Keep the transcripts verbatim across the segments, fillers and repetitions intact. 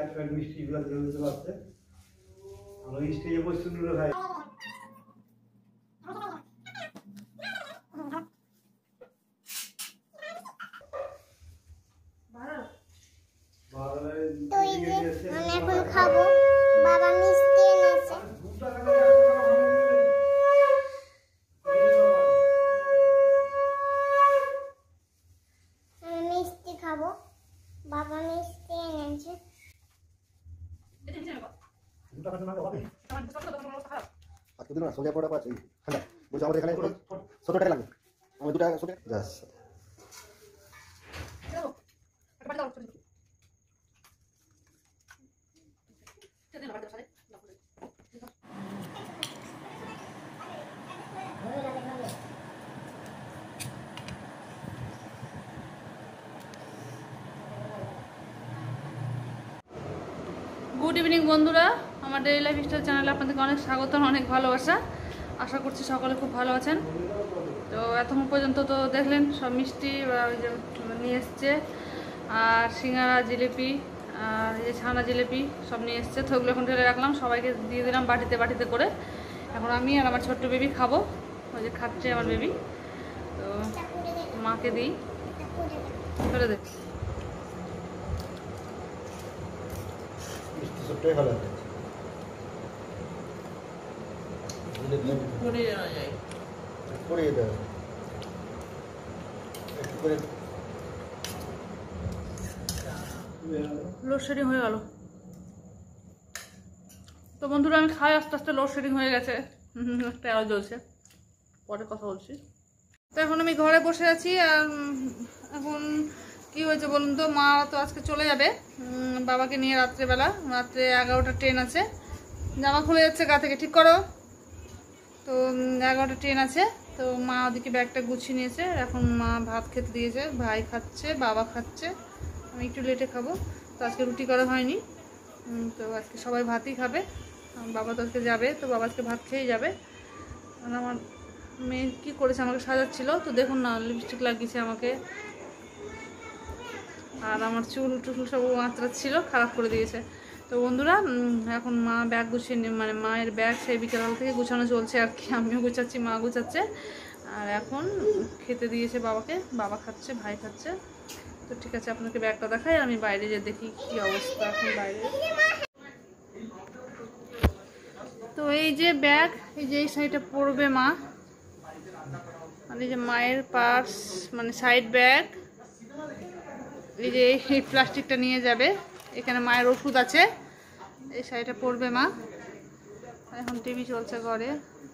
এক প্যাকেট মিষ্টি গ্লাস দিতে পারছে আমরা স্টেজে বসে নুডল খাই তো এই যে আমি এখন খাবো বাবা মিষ্টি এনেছে আমি মিষ্টি খাবো বাবা মিষ্টি এনেছে আজকে দিন না সোজা পড়া পাচ্ছি হ্যাঁ বলছি আমাদের এখানে ছোট টাকা লাগবে আমি দুটা ছোট জাস গুড ইভিনিং বন্ধুরা, আমার ডেইলি লাইফ স্টাইল চ্যানেলে আপনাদেরকে অনেক স্বাগত, অনেক ভালোবাসা। আশা করছি সকলে খুব ভালো আছেন। তো এতক্ষণ পর্যন্ত তো দেখলেন সব মিষ্টি নিয়ে এসছে, আর সিঙ্গারা, জিলিপি, আর এই যে ছানা জিলিপি সব নিয়ে এসছে। তো ওগুলো এখন ঢেলে রাখলাম, সবাইকে দিয়ে দিলাম বাটিতে বাটিতে করে। এখন আমি আর আমার ছোট্ট বেবি খাবো, ওই যে খাচ্ছে আমার বেবি। তো মাকে দিই, করে দেখ ছোটটাই ভালো আছে পড়ে যাওয়া যায় পড়ে যেতে হবে একটু করে লোডশেডিং হয়ে গেল। তো বন্ধুরা আমি খাই, আস্তে আস্তে লোডশেডিং হয়ে গেছে, একটা আলো জ্বলছে, পরে কথা বলছি। তো এখন আমি ঘরে বসে আছি। আর এখন কি হয়েছে বলুন তো, মা তো আজকে চলে যাবে বাবাকে নিয়ে রাত্রেবেলা, রাত্রে এগারোটা ট্রেন আছে। জামা খুলে যাচ্ছে গা থেকে, ঠিক করো। তো এগারোটা ট্রেন আছে, তো মা ওদিকে ব্যাগটা গুছিয়ে নিয়েছে। এখন মা ভাত খেতে দিয়েছে, ভাই খাচ্ছে, বাবা খাচ্ছে, আমি একটু লেটে খাবো। তো আজকে রুটি করা হয়নি, তো আজকে সবাই ভাতই খাবে। বাবা তো আজকে যাবে, তো বাবা আজকে ভাত খেয়েই যাবে। আর আমার মেয়ে কী করেছে, আমাকে সাজাচ্ছিল, তো দেখুন না লিপস্টিক লাগিয়েছে আমাকে, আর আমার চুল টুল সব আঁচড়াচ্ছিল, খারাপ করে দিয়েছে। তো বন্ধুরা এখন মা ব্যাগ গুছিয়ে, মানে মায়ের ব্যাগ সেই বিকেলবেলা থেকে গুছানো চলছে আর কি, আমিও গুছাচ্ছি, মা গুছাচ্ছে। আর এখন খেতে দিয়েছে বাবাকে, বাবা খাচ্ছে, ভাই খাচ্ছে। তো ঠিক আছে, আপনাকে ব্যাগটা দেখাই, আমি বাইরে যে দেখি কি অবস্থা এখন বাইরে। তো এই যে ব্যাগ, এই যে এই সাইডে পড়বে মা, আর এই যে মায়ের পার্স, মানে সাইড ব্যাগ। এই যে এই প্লাস্টিকটা নিয়ে যাবে, এখানে মায়ের ওষুধ আছে, এই সাইডে পড়বে মা। এখন টিভি চলছে ঘরে।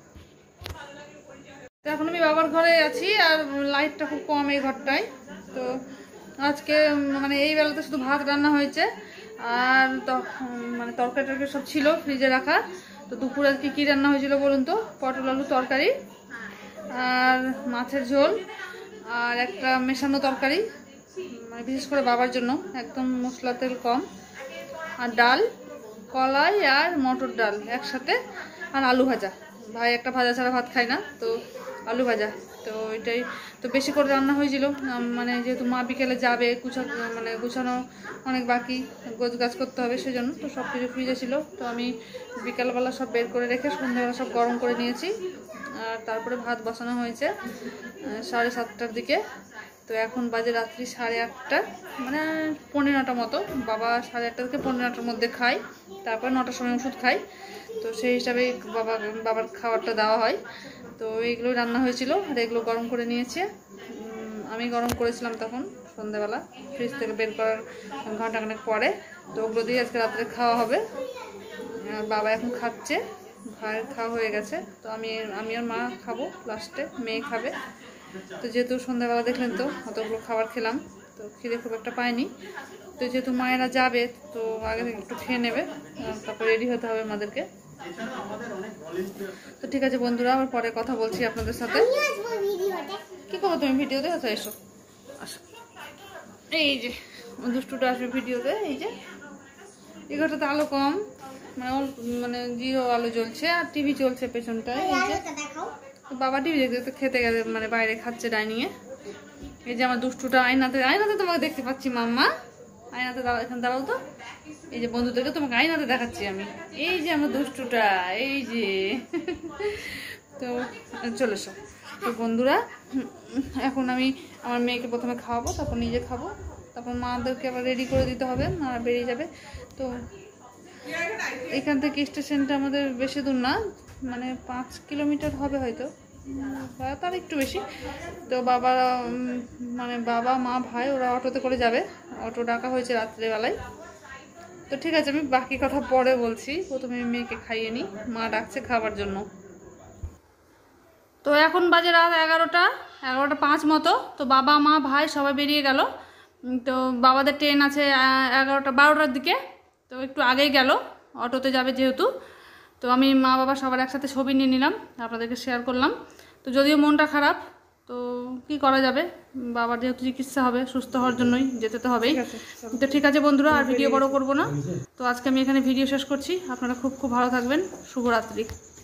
তো এখন আমি বাবার ঘরে আছি, আর লাইটটা খুব কম এই ঘরটায়। তো আজকে মানে এই বেলাতে শুধু ভাত রান্না হয়েছে, আর মানে তরকারি টরকারি সব ছিল ফ্রিজে রাখা। তো দুপুরে আজকে কী রান্না হয়েছিল বলুন তো, পটল আলু তরকারি, আর মাছের ঝোল, আর একটা মেশানো তরকারি, মানে বিশেষ করে বাবার জন্য একদম মশলা তেল কম, আর ডাল, কলাই আর মটর ডাল একসাথে, আর আলু ভাজা। ভাই একটা ভাজা ছাড়া ভাত খায় না, তো আলু ভাজা। তো এটাই তো বেশি করে রান্না হয়েছিল, মানে যেহেতু মা বিকেলে যাবে, গুছা মানে গুছানো অনেক বাকি, গোছ গাছ করতে হবে, সেজন্য তো সব কিছু ফ্রিজে ছিল। তো আমি বিকালবেলা সব বের করে রেখে সন্ধ্যাবেলা সব গরম করে নিয়েছি। আর তারপরে ভাত বসানো হয়েছে সাড়ে সাতটার দিকে। তো এখন বাজে রাত্রি সাড়ে আটটা, মানে পৌনে নটা মতো। বাবা সাড়ে আটটা থেকে পৌনে নটার মধ্যে খায়, তারপর নটার সময় ওষুধ খায়। তো সেই হিসাবেই বাবা বাবার খাবারটা দেওয়া হয়। তো এইগুলো রান্না হয়েছিল, আর এগুলো গরম করে নিয়েছে। আমি গরম করেছিলাম তখন সন্ধ্যাবেলা, ফ্রিজ থেকে বের করার ঘন্টাখানেক পরে। তো ওগুলো দিয়ে আজকে রাত্রে খাওয়া হবে। বাবা এখন খাচ্ছে, ভাইয়ের খাওয়া হয়ে গেছে। তো আমি আমি আর মা খাবো লাস্টে, মেয়ে খাবে। তো যেহেতু সন্ধ্যাবেলা দেখলেন তো অতগুলো খাবার খেলাম, তো খিদে খুব একটা পাইনি। তো যেহেতু মায়েরা যাবে, তো আগে থেকে একটু খেয়ে নেবে, তারপর রেডি হতে হবে আমাদেরকে। তো ঠিক আছে বন্ধুরা, আবার পরে কথা বলছি আপনাদের সাথে। কি করবো তুমি ভিডিওতে? আচ্ছা এসো, আসো। এই যে দুষ্টুটা আসবে ভিডিওতে। এই যে এই ঘরটাতে আলো কম, মানে মানে জিরো আলো জ্বলছে, আর টিভি চলছে পেছনটায়। এই যে বাবা টিভি দেখতে খেতে গেছে, মানে বাইরে খাচ্ছে ডাইনিংয়ে। এই যে আমার দুষ্টুটা আয়নাতে, আয়নাতে তোমাকে দেখতে পাচ্ছি মাম্মা, আয়নাতে দাঁড়াও, এখানে দাঁড়াও তো। এই যে বন্ধুদেরকে তোমাকে আয়নাতে দেখাচ্ছি আমি, এই যে আমার দুষ্টুটা, এই যে। তো চলে এসো। তো বন্ধুরা, এখন আমি আমার মেয়েকে প্রথমে খাওয়াবো, তারপর নিজে খাবো, তারপর মাদেরকে আবার রেডি করে দিতে হবে, মারা বেরিয়ে যাবে। তো এখান থেকে স্টেশনটা আমাদের বেশি দূর না, মানে পাঁচ কিলোমিটার হবে হয়তো, বা তার একটু বেশি। তো বাবা মানে বাবা মা ভাই ওরা অটোতে করে যাবে, অটো ডাকা হয়েছে রাত্রেবেলায়। তো ঠিক আছে, আমি বাকি কথা পরে বলছি, প্রথমে আমি মেয়েকে খাইয়ে নিই, মা ডাকছে খাবার জন্য। তো এখন বাজে রাত এগারোটা এগারোটা পাঁচ মতো। তো বাবা মা ভাই সবাই বেরিয়ে গেল। তো বাবাদের ট্রেন আছে এগারোটা বারোটার দিকে, তো একটু আগেই গেল, অটোতে যাবে যেহেতু। তো আমি মা বাবা সবার একসাথে ছবি নিয়ে নিলাম, আপনাদেরকে শেয়ার করলাম। তো যদিও মনটা খারাপ, তো কি করা যাবে, বাবার যেহেতু চিকিৎসা হবে, সুস্থ হওয়ার জন্যই যেতে তো হবেই। তো ঠিক আছে বন্ধুরা, আর ভিডিও বড় করব না। তো আজকে আমি এখানে ভিডিও শেষ করছি। আপনারা খুব খুব ভালো থাকবেন। শুভরাত্রি।